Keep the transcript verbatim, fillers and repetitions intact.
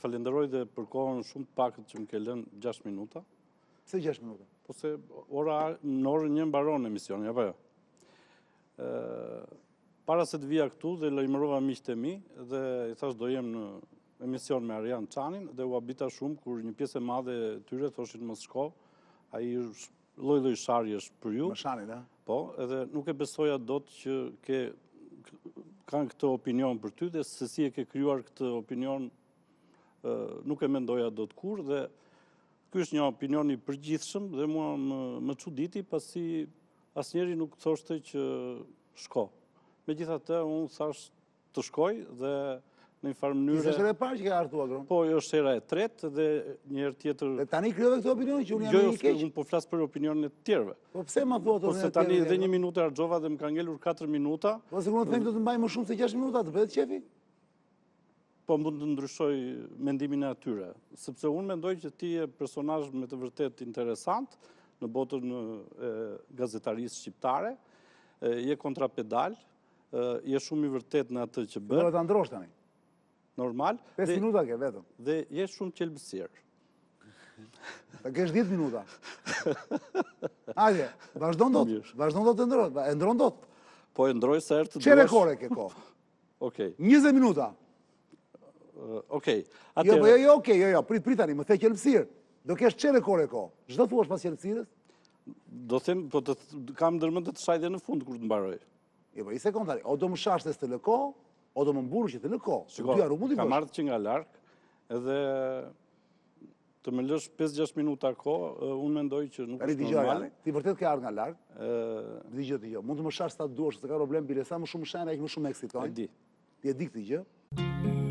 falenderoj dhe për kohën shumë të pakët që më ke lënë gjashtë minuta. Se gjashtë minuta? Po se ora, në orën një mbaron emisioni, apo jo? Para se të vija këtu dhe lajmërova miqtë e mi dhe i thash do jem në emision me Arian Çanin dhe u habita shumë kur një pjesë e madhe e tyre thoshin mos shko, ai lloj-lloj sharjesh për ju. Më shanin, a? Po, edhe nuk e besoja dot që ke kanë këtë opinion për ty dhe se si e ke krijuar këtë opinion nuk e mendoja dot kur dhe ky është një opinion i përgjithshëm dhe mua më, më çuditi pasi asnjëri nuk thoshte që shko. Megjithatë unë thash të shkoj dhe në një farë mënyrë. Ishte e parë që ke ardhur Agron? Po, është hera e tretë dhe një herë tjetër. Dhe tani krijove këtë opinion që unë jam i keq. Jo, unë po flas për opinionin e të tjerëve. Po pse ma thua Po se tani edhe një minutë harxova dhe më ka ngelur katër minuta. Po se unë them do të mbaj më shumë se gjashtë minuta, të bëhet qefi? Po mund të ndryshoj mendimin e atyre, sepse unë mendoj që ti je personazh me të vërtet interesant në botën e gazetarisë shqiptare, je kontrapedal, je shumë i vërtet në atë që bën. Do ta ndrosh tani. Normal. pesë minuta ke vetëm. Dhe je shumë qelbësir. Ta kesh dhjetë minuta. Hajde, vazhdon dot. Vazhdon dot të ndrosh, e ndron dot. Po e ndroj sa herë të duash. Çe rekorde ke kohë? Okej. njëzet minuta. Okej. Jo, po jo, jo, okej, jo, jo, prit, prit tani, më the qelbësir. Do kesh çe rekorde kohë? Çdo thuash pas qelbësirës? Do them, po të kam ndërmend të të shaj dhe në fund kur të mbaroj. Jo, po i sekond tani, o do më shashtes të lëko, o do më mburë që të lëko. Shiko, kam ardhë që nga larkë, edhe të me lësh pesë gjashtë minuta ko, unë mendoj që nuk është normal. Ti vërtet ke ardhë nga larkë, digjë, digjë, mund të më shash sa të duash, se ka problem, bile sa më shumë shajnë, e më shumë eksitojnë. E di. Ti e di këtë gjë?